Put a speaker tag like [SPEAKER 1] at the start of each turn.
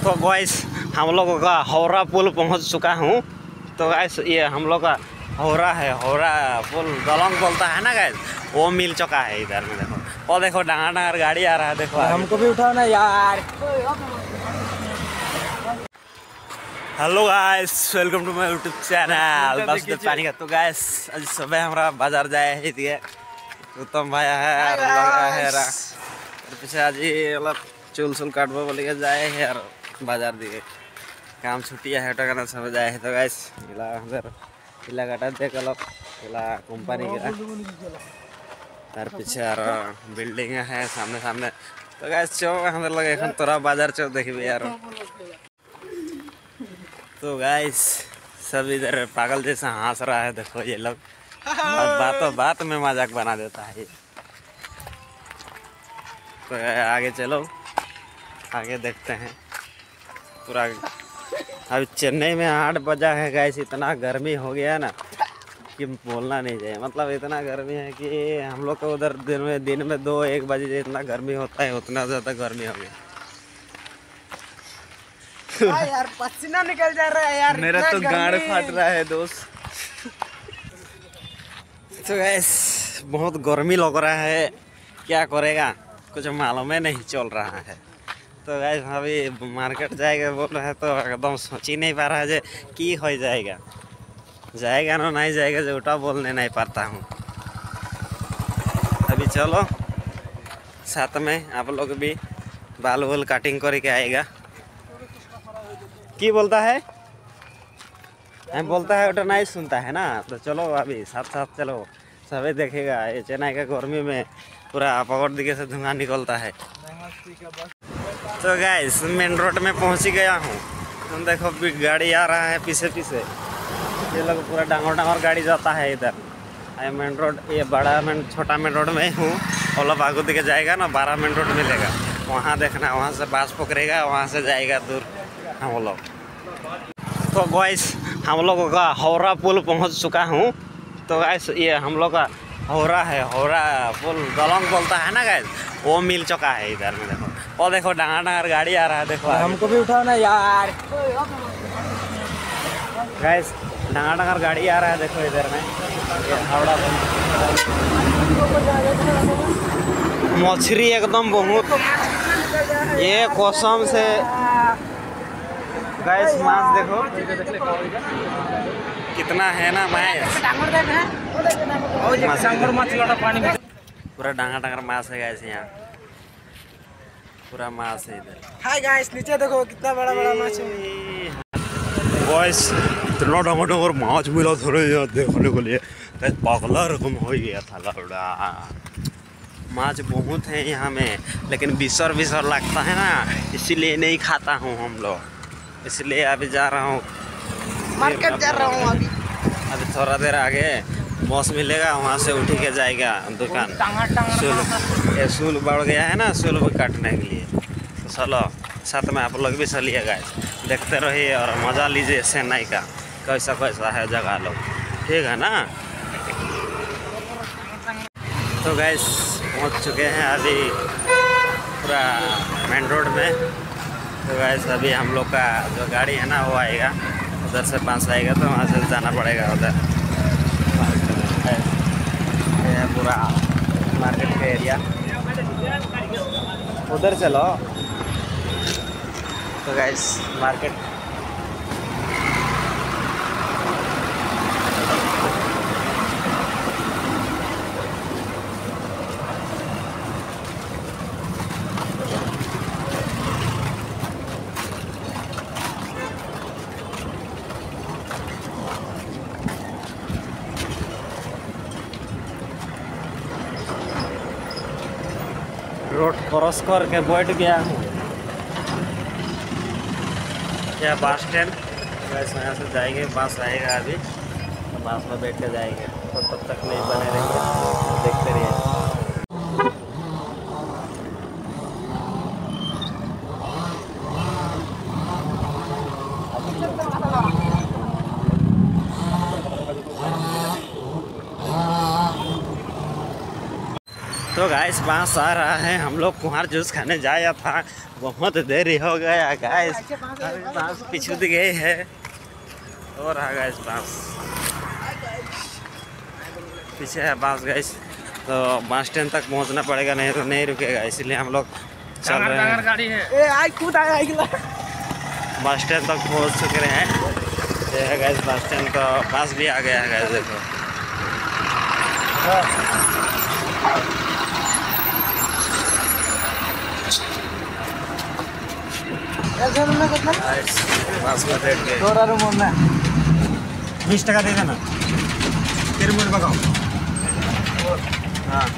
[SPEAKER 1] तो गाइस हम लोगों का हावड़ा पुल पहुंच चुका हूं। तो गाइस ये हम लोग का हावड़ा है, हावड़ा पुल दलंग बोलता है ना गाइस, वो मिल चुका है इधर में। देखो और देखो डांगर डांगर गाड़ी आ रहा है, देखो
[SPEAKER 2] हमको भी उठाओ ना यार।
[SPEAKER 1] Hello guys, welcome to my YouTube channel बस पानी का। तो गाइस आज सुबह हमारा बाजार जाए ही दिए, उत्तम भाई है और लगा है रा पीछे आज ही मतलब चूल चूल काटबो बोले के जाए है यार बाजार दिए काम छुट्टी है हटा करना सब जाए है। तो गाइस इला अंदर इला काटा दे कल इला कंपनी के तार पीछे यार बिल्डिंग है सामने सामने। तो गाइस चो अंदर लगे এখন तोरा बाजार चो देखबे यार। तो गाइस सब इधर पागल जैसा हंस रहा है, देखो ये लोग बातों बात में मजाक बना देता है। तो आगे चलो, आगे देखते हैं पूरा। अभी चेन्नई में 8 बजा है गाइस, इतना गर्मी हो गया ना कि बोलना नहीं चाहिए। मतलब इतना गर्मी है कि हम लोग को उधर दिन में 2-1 बजे इतना गर्मी होता है, उतना ज़्यादा गर्मी हो गया।
[SPEAKER 2] यार पसीना निकल जा रहा है यार,
[SPEAKER 1] मेरा तो गाड़ फट रहा है दोस्त। तो गैस बहुत गर्मी लग रहा है, क्या करेगा कुछ मालूम ही नहीं चल रहा है। तो गैस अभी मार्केट जाएगा बोल रहा है, तो एकदम सोच ही नहीं पा रहा है जे की हो जाएगा, जाएगा ना नहीं जाएगा, जो उल्टा बोलने नहीं पाता हूँ। अभी चलो साथ में आप लोग भी बाल वाल कटिंग करके आएगा। की बोलता है हम बोलता है उठा नहीं सुनता है ना। तो चलो अभी साथ साथ चलो, सभी देखेगा। ये चेन्नई का गर्मी में पूरा पकड़ दिखे से धुआं निकलता है। तो गाइस मेन रोड में पहुंच गया हूँ। तुम देखो गाड़ी आ रहा है पीछे पीछे, ये लोग पूरा डांगर डांगर गाड़ी जाता है इधर। ये मेन रोड, ये बड़ा छोटा मेन रोड में हूँ। और लोग आगू दिखे जाएगा ना 12 मेन रोड मिलेगा, वहाँ देखना, वहाँ से बस पकड़ेगा, वहाँ से जाएगा दूर हम लोग। तो गाइस हम लोगों का हावड़ा पुल पहुंच चुका हूं। तो गाइस ये हम लोग का हावड़ा है, हावड़ा पुल दलंग बोलता है ना गाइस, वो मिल चुका है इधर में। देखो और देखो डांगर डांगर गाड़ी आ रहा है, देखो
[SPEAKER 2] हमको भी उठाओ ना यार।
[SPEAKER 1] गाइस डांगर डांगर गाड़ी आ रहा है, देखो इधर में ये हावड़ा मछली एकदम बहुत, ये कसम से गाइस मांस देखो कितना है ना मांस, पूरा डांगर डांगर मांस है गाइस, यहाँ पूरा मांस है इधर।
[SPEAKER 2] हाय गाइस नीचे देखो कितना बड़ा बड़ा माछ है
[SPEAKER 1] गाइस, इतना डांगर डांगर मांस मिला थोड़े देखने को लिए, पागला रकम हो गया था लौड़ा। माछ बहुत है यहाँ में, लेकिन बिसर बिसर लगता है ना, इसीलिए नहीं खाता हूँ हम लोग। इसलिए अभी जा रहा हूँ
[SPEAKER 2] मार्केट जा रहा हूँ
[SPEAKER 1] अभी थोड़ा देर आगे बस मिलेगा, वहाँ से उठी के जाएगा दुकान। ये सूल बढ़ गया है ना, सूल भी काटने के लिए। तो चलो साथ में आप लोग भी चलिए गाइस, देखते रहिए और मज़ा लीजिए चेन्नई का, कैसा कैसा है जगह लोग, ठीक है ना। तो गाइस पहुँच चुके हैं अभी पूरा मेन रोड में। तो गाइस अभी हम लोग का जो गाड़ी है ना वो आएगा, उधर से पास आएगा, तो वहाँ से जाना पड़ेगा उधर। ये है पूरा मार्केट का एरिया, उधर चलो। तो गाइस मार्केट रोड क्रॉस करके बैठ गया हूँ, यह बस स्टैंड। बस यहाँ से जाएंगे, बस आएगा अभी, तो बस में बैठ के जाएंगे। तो तब तक नहीं बने रहेंगे, देखते रहिए। तो गाइस बांस आ रहा है, हम लोग कुहार जूस खाने जाया था, बहुत देरी हो गया गाइस। अभी बांस पीछे गए है और रहा गाइस बांस पीछे है बांस गाइस। तो बस स्टैंड तक पहुंचना पड़ेगा, नहीं तो नहीं रुकेगा, इसलिए हम लोग चल रहे हैं।
[SPEAKER 2] गाड़ी है ए आई खुद आया अगला
[SPEAKER 1] बस स्टैंड तक पहुंच चुके हैं। ये है गाइस बस स्टैंड, तो बस भी आ गया है गाइस, देखो।
[SPEAKER 2] कितना
[SPEAKER 1] बस में बैठ गए।
[SPEAKER 2] थोड़ा रूम में
[SPEAKER 1] 20 टका दे देना, फिर मुझे बताओ। हाँ